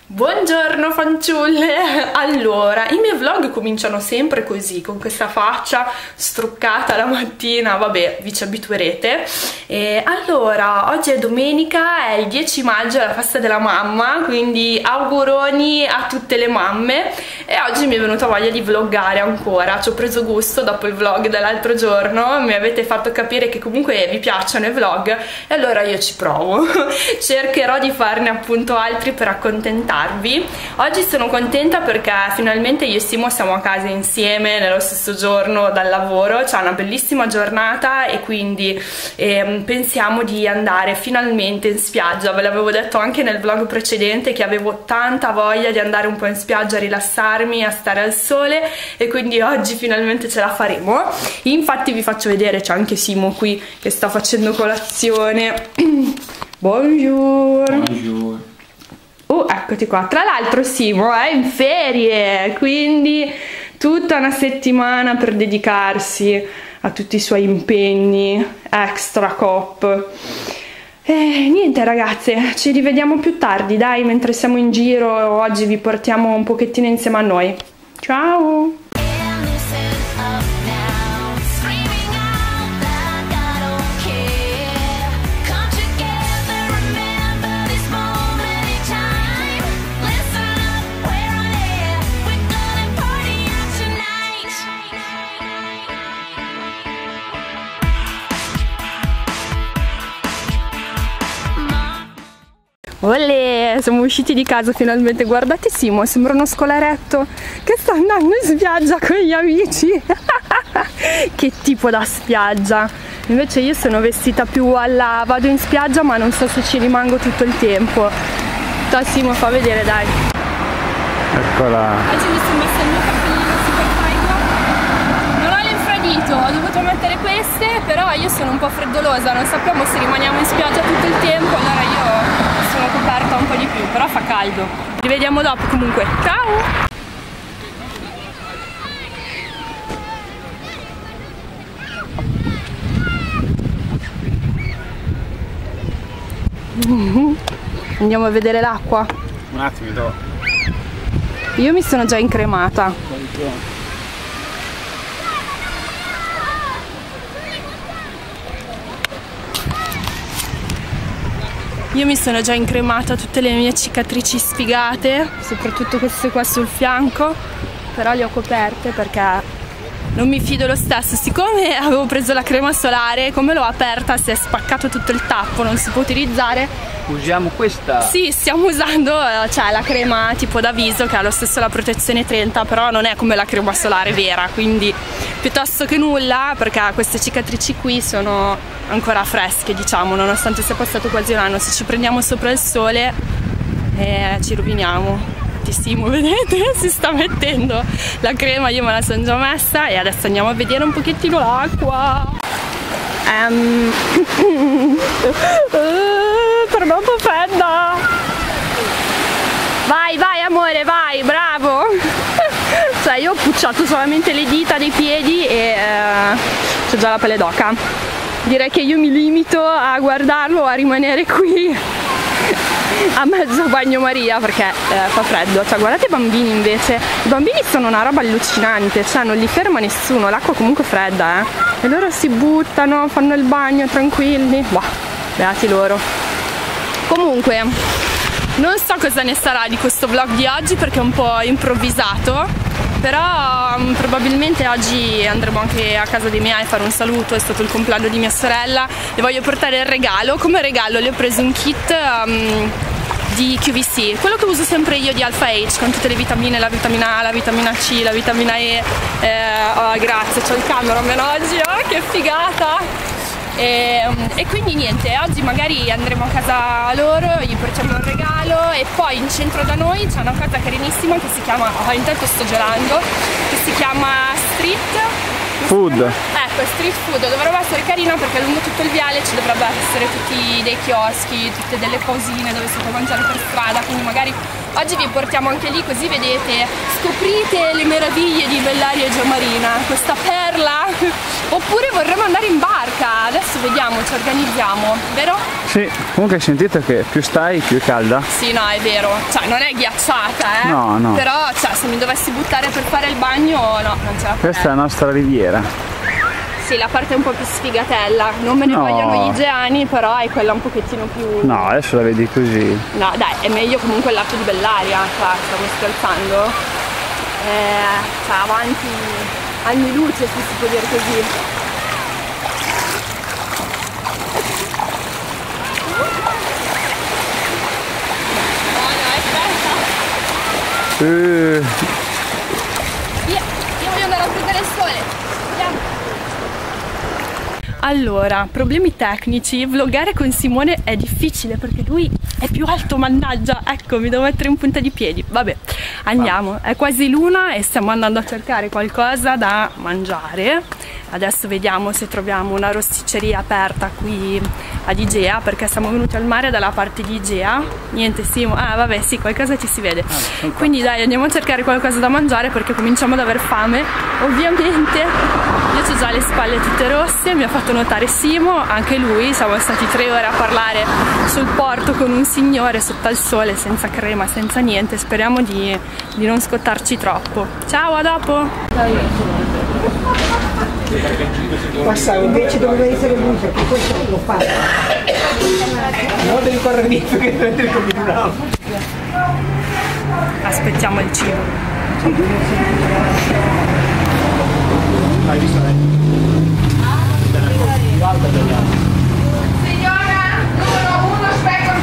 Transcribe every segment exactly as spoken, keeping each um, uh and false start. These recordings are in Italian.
Buongiorno fanciulle! Allora, i miei vlog cominciano sempre così, con questa faccia struccata la mattina, vabbè, vi ci abituerete. E allora, oggi è domenica, è il dieci maggio, è la festa della mamma, quindi auguroni a tutte le mamme. E oggi mi è venuta voglia di vloggare ancora, ci ho preso gusto dopo il vlog dell'altro giorno, mi avete fatto capire che comunque vi piacciono i vlog e allora io ci provo. Cercherò di farne appunto altri per accontentarvi. Oggi sono contenta perché finalmente io e Simo siamo a casa insieme nello stesso giorno dal lavoro, c'è una bellissima giornata e quindi eh, pensiamo di andare finalmente in spiaggia. Ve l'avevo detto anche nel vlog precedente che avevo tanta voglia di andare un po' in spiaggia a rilassarmi, a stare al sole e quindi oggi finalmente ce la faremo. Infatti vi faccio vedere, c'è anche Simo qui che sta facendo colazione. Buongiorno. Buongiorno. Oh, eccoti qua. Tra l'altro Simo è in ferie, quindi tutta una settimana per dedicarsi a tutti i suoi impegni extra cop. E niente ragazze, ci rivediamo più tardi, dai, mentre siamo in giro. Oggi vi portiamo un pochettino insieme a noi. Ciao! Olè, siamo usciti di casa finalmente. Guardate Simo, sembra uno scolaretto che sta andando in spiaggia con gli amici. Che tipo da spiaggia. Invece io sono vestita più alla vado in spiaggia, ma non so se ci rimango tutto il tempo. Dai Simo, fa vedere, dai. Eccola. Oggi mi sono messa il mio cappellino super tight. Non ho l'infradito, ho dovuto mettere queste, però io sono un po' freddolosa, non sappiamo se rimaniamo in spiaggia tutto il tempo, allora io sono coperta un po' di più, però fa caldo. Ci vediamo dopo comunque. Ciao! Andiamo a vedere l'acqua. Un attimo, do. Io mi sono già incremata. Io mi sono già incremata tutte le mie cicatrici sfigate, soprattutto queste qua sul fianco, però le ho coperte perché non mi fido lo stesso. Siccome avevo preso la crema solare, come l'ho aperta si è spaccato tutto il tappo, non si può utilizzare. Usiamo questa? Sì, stiamo usando cioè, la crema tipo da viso che ha lo stesso la protezione trenta, però non è come la crema solare vera, quindi piuttosto che nulla, perché queste cicatrici qui sono ancora fresche, diciamo, nonostante sia passato quasi un anno. Se ci prendiamo sopra il sole eh, ci roviniamo. Simo, vedete? Si sta mettendo la crema, io me la sono già messa e adesso andiamo a vedere un pochettino l'acqua. Um. Per un po' fredda. Vai, vai amore, vai, bravo. Cioè io ho pucciato solamente le dita dei piedi e eh, c'ho già la pelle d'oca. Direi che io mi limito a guardarlo, a rimanere qui a mezzo bagnomaria perché eh, fa freddo. Cioè guardate i bambini invece, i bambini sono una roba allucinante, cioè non li ferma nessuno, l'acqua comunque fredda eh e loro si buttano, fanno il bagno tranquilli, boh, beati loro. Comunque non so cosa ne sarà di questo vlog di oggi perché è un po' improvvisato, però um, probabilmente oggi andremo anche a casa dei miei a fare un saluto, è stato il compleanno di mia sorella, le voglio portare il regalo. Come regalo le ho preso un kit um, di Q V C, quello che uso sempre io di Alpha H, con tutte le vitamine, la vitamina A, la vitamina C, la vitamina E. Eh, oh, grazie, c'ho il cameraman oggi, oh, che figata! E, e quindi niente, oggi magari andremo a casa loro, gli portiamo un regalo e poi in centro da noi c'è una cosa carinissima che si chiama, oh, intanto sto gelando, che si chiama Street Food. Ecco, Street Food, dovrebbe essere carino perché lungo tutto il viale ci dovrebbe essere tutti dei chioschi, tutte delle cosine dove si può mangiare per strada, quindi magari Oggi vi portiamo anche lì, così vedete, scoprite le meraviglie di Bellaria Giomarina, questa perla. Oppure vorremmo andare in barca, adesso vediamo, ci organizziamo, vero? Sì, comunque hai sentito che più stai più è calda? Sì, no, è vero, cioè non è ghiacciata, eh? No, no. Però, cioè, se mi dovessi buttare per fare il bagno, no, non ce la farei. Questa è la nostra riviera. Sì, la parte un po' più sfigatella, non me ne No. vogliono gli igeani, però è quella un pochettino più... No, adesso la vedi così. No, dai, è meglio comunque il lato di Bellaria, cioè, stiamo scherzando. Eh, cioè, avanti anni luce, se si può dire così. No, no, aspetta. Uh, Via, io voglio andare a prendere il sole. Andiamo. Allora, problemi tecnici, vloggare con Simone è difficile perché lui è più alto, mannaggia, ecco, mi devo mettere in punta di piedi. Vabbè, andiamo, è quasi l'una e stiamo andando a cercare qualcosa da mangiare. Adesso vediamo se troviamo una rosticceria aperta qui ad Igea, perché siamo venuti al mare dalla parte di Igea. Niente, Simo, ah vabbè, sì, qualcosa ci si vede. Quindi dai, andiamo a cercare qualcosa da mangiare perché cominciamo ad aver fame. Ovviamente io ho già le spalle tutte rosse, mi ha fatto notare Simo, anche lui, siamo stati tre ore a parlare sul porto con un signore sotto al sole, senza crema, senza niente. Speriamo di, di non scottarci troppo. Ciao, a dopo! Passavo, invece doveva essere lui perché questo lo fa. No, devi correre dietro che non ti combinavo. Aspettiamo il cibo. Hai visto? Signora, numero uno, specchio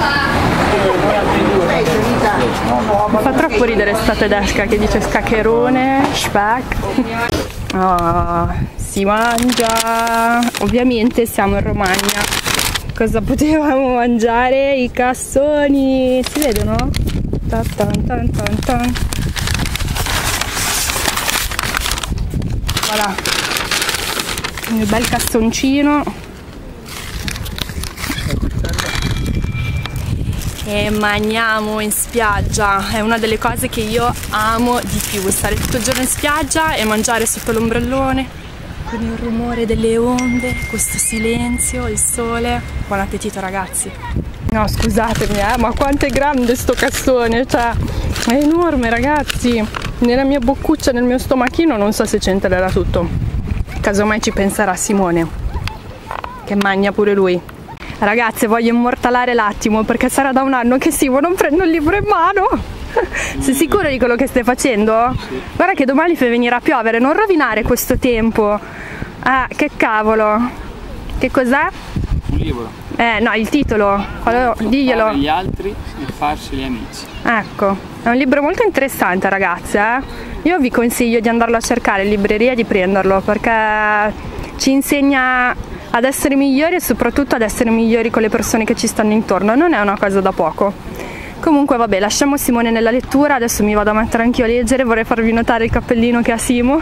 con Mi fa troppo ridere sta tedesca che dice scaccherone, speck. Oh, si mangia. Ovviamente siamo in Romagna. Cosa potevamo mangiare? I cassoni. Si vedono? Tan tan tan tan tan. Voilà. Un bel cassoncino. E mangiamo in spiaggia, è una delle cose che io amo di più, stare tutto il giorno in spiaggia e mangiare sotto l'ombrellone con il rumore delle onde, questo silenzio, il sole. Buon appetito ragazzi. No, scusatemi, eh, ma quanto è grande sto cassone, cioè è enorme ragazzi. Nella mia boccuccia, nel mio stomachino non so se c'entrerà tutto. Casomai ci penserà Simone, che mangia pure lui. Ragazze, voglio immortalare l'attimo perché sarà da un anno che Simo non prendo il libro in mano. Sei sicuro di quello che stai facendo? Sì. Guarda che domani fai venire a piovere, non rovinare questo tempo. Ah, che cavolo. Che cos'è? Un libro. Eh, no, il titolo. Allora, diglielo. Fare gli altri e farsi gli amici. Ecco, è un libro molto interessante ragazze, eh? Io vi consiglio di andarlo a cercare in libreria e di prenderlo perché ci insegna ad essere migliori e soprattutto ad essere migliori con le persone che ci stanno intorno, non è una cosa da poco. Comunque vabbè, lasciamo Simone nella lettura, adesso mi vado a mettere anch'io a leggere, vorrei farvi notare il cappellino che ha Simo.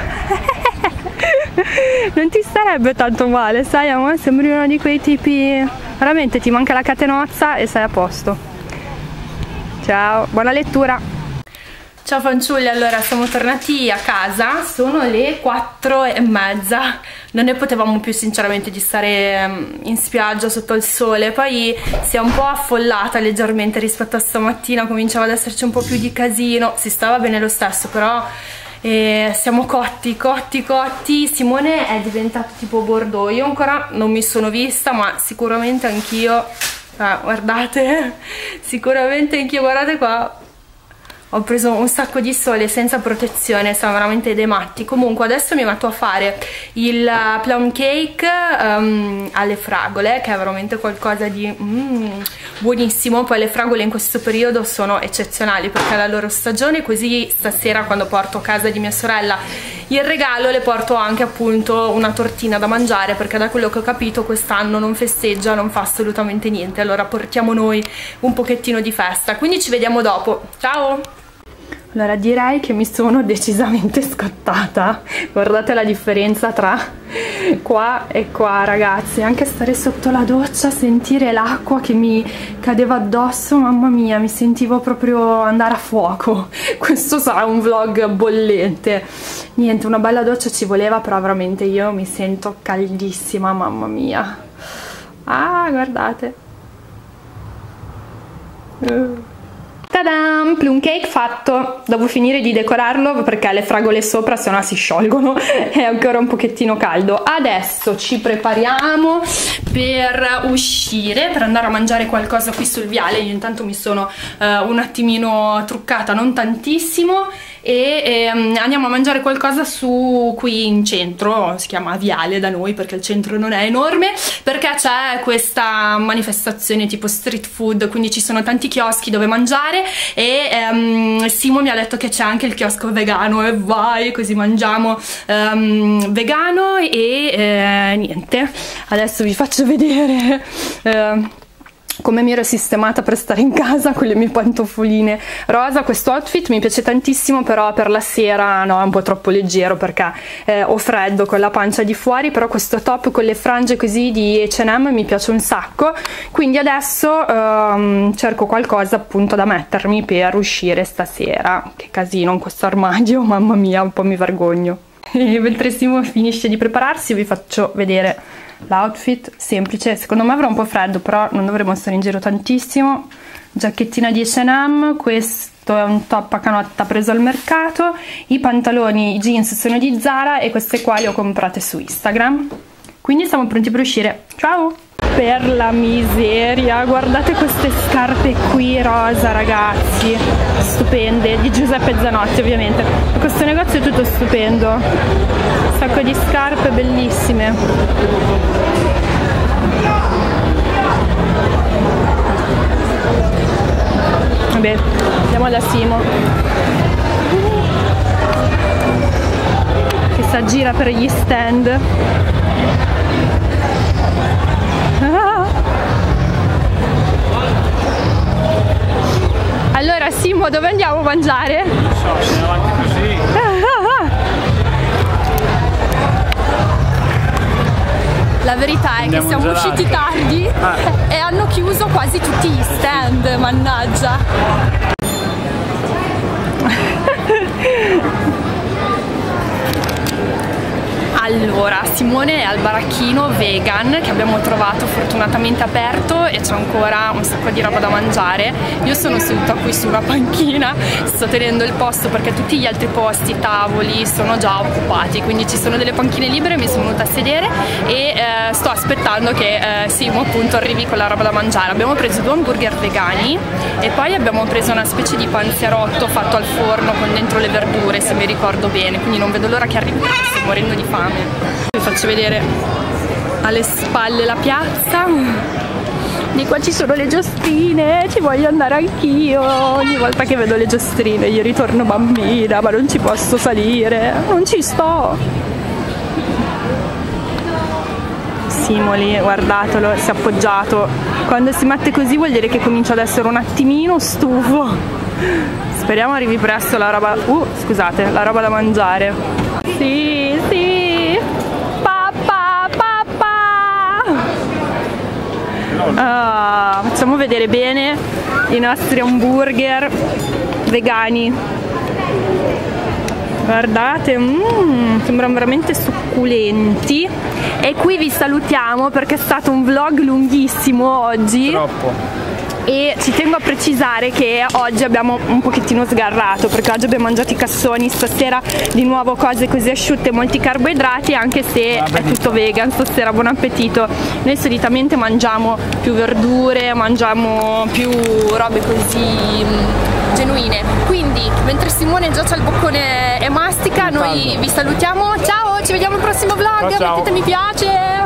Non ti starebbe tanto male, sai amore, sembri uno di quei tipi, veramente ti manca la catenozza e sei a posto. Ciao, buona lettura! Ciao fanciulli, allora siamo tornati a casa, sono le quattro e mezza, non ne potevamo più sinceramente di stare in spiaggia sotto il sole, poi si è un po' affollata leggermente rispetto a stamattina, cominciava ad esserci un po' più di casino, si stava bene lo stesso, però eh, siamo cotti, cotti, cotti. Simone è diventato tipo Bordeaux, io ancora non mi sono vista, ma sicuramente anch'io, ah, guardate, sicuramente anch'io, guardate qua. Ho preso un sacco di sole senza protezione, siamo veramente dei matti. Comunque adesso mi metto a fare il plum cake um, alle fragole, che è veramente qualcosa di mm, buonissimo. Poi le fragole in questo periodo sono eccezionali perché è la loro stagione, così stasera quando porto a casa di mia sorella il regalo le porto anche appunto una tortina da mangiare, perché da quello che ho capito quest'anno non festeggia, non fa assolutamente niente, allora portiamo noi un pochettino di festa. Quindi ci vediamo dopo, ciao! Allora direi che mi sono decisamente scottata, guardate la differenza tra qua e qua, ragazzi. Anche stare sotto la doccia, sentire l'acqua che mi cadeva addosso, mamma mia, mi sentivo proprio andare a fuoco. Questo sarà un vlog bollente. Niente, una bella doccia ci voleva, però veramente io mi sento caldissima, mamma mia. Ah, guardate. uh. Tadam! Plum cake fatto. Devo finire di decorarlo perché le fragole sopra se no si sciolgono, è ancora un pochettino caldo. Adesso ci prepariamo per uscire, per andare a mangiare qualcosa qui sul viale. Io intanto mi sono uh, un attimino truccata, non tantissimo, e ehm, andiamo a mangiare qualcosa su qui in centro. Si chiama viale da noi perché il centro non è enorme, perché c'è questa manifestazione tipo street food, quindi ci sono tanti chioschi dove mangiare, e ehm, Simo mi ha detto che c'è anche il chiosco vegano, e vai, così mangiamo ehm, vegano. E eh, niente, adesso vi faccio vedere eh, come mi ero sistemata per stare in casa con le mie pantofoline rosa. Questo outfit mi piace tantissimo, però per la sera no, è un po' troppo leggero perché eh, ho freddo con la pancia di fuori, però questo top con le frange così di H and M mi piace un sacco, quindi adesso ehm, cerco qualcosa appunto da mettermi per uscire stasera. Che casino in questo armadio, mamma mia, un po' mi vergogno. E mentre Simo finisce di prepararsi vi faccio vedere l'outfit semplice. Secondo me avrà un po' freddo, però non dovremo stare in giro tantissimo. Giacchettina di H and M, questo è un top a canotta preso al mercato, i pantaloni, i jeans sono di Zara e queste qua le ho comprate su Instagram. Quindi siamo pronti per uscire. Ciao! Per la miseria, guardate queste scarpe qui rosa, ragazzi, stupende, di Giuseppe Zanotti ovviamente. Questo negozio è tutto stupendo, un sacco di scarpe bellissime. Vabbè, andiamo da Simo che si aggira per gli stand. Allora Simo, dove andiamo a mangiare? Non so, se avanti così. La verità è Andiamo che siamo usciti tardi ah. e hanno chiuso quasi tutti gli stand, mannaggia. Allora, Simone è al baracchino vegan che abbiamo trovato fortunatamente aperto e c'è ancora un sacco di roba da mangiare. Io sono seduta qui su una panchina, sto tenendo il posto perché tutti gli altri posti, tavoli, sono già occupati, quindi ci sono delle panchine libere, mi sono venuta a sedere e eh, sto aspettando che eh, Simo appunto arrivi con la roba da mangiare. Abbiamo preso due hamburger vegani e poi abbiamo preso una specie di panzerotto fatto al forno con dentro le verdure, se mi ricordo bene, quindi non vedo l'ora che arrivi perché sto morendo di fame. Vi faccio vedere alle spalle la piazza. Di qua ci sono le giostrine, ci voglio andare anch'io. Ogni volta che vedo le giostrine io ritorno bambina, ma non ci posso salire, non ci sto. Simoli, guardatelo, si è appoggiato. Quando si mette così vuol dire che comincia ad essere un attimino stufo. Speriamo arrivi presto la roba, uh, scusate, la roba da mangiare. Sì, sì, papà, papà. Ah, facciamo vedere bene i nostri hamburger vegani. Guardate, mm, sembrano veramente succulenti. E qui vi salutiamo perché è stato un vlog lunghissimo oggi. Troppo. E ci tengo a precisare che oggi abbiamo un pochettino sgarrato perché oggi abbiamo mangiato i cassoni, stasera di nuovo cose così asciutte, molti carboidrati, anche se è tutto vegan stasera. Buon appetito. Noi solitamente mangiamo più verdure, mangiamo più robe così mh, genuine. Quindi mentre Simone già c'ha il boccone e mastica, noi vi salutiamo, ciao, ci vediamo al prossimo vlog, ciao, ciao. mettete mi piace.